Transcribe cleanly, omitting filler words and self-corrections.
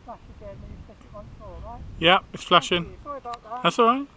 flash again when you press it once more, right? Yeah, it's flashing. Sorry about that. That's alright.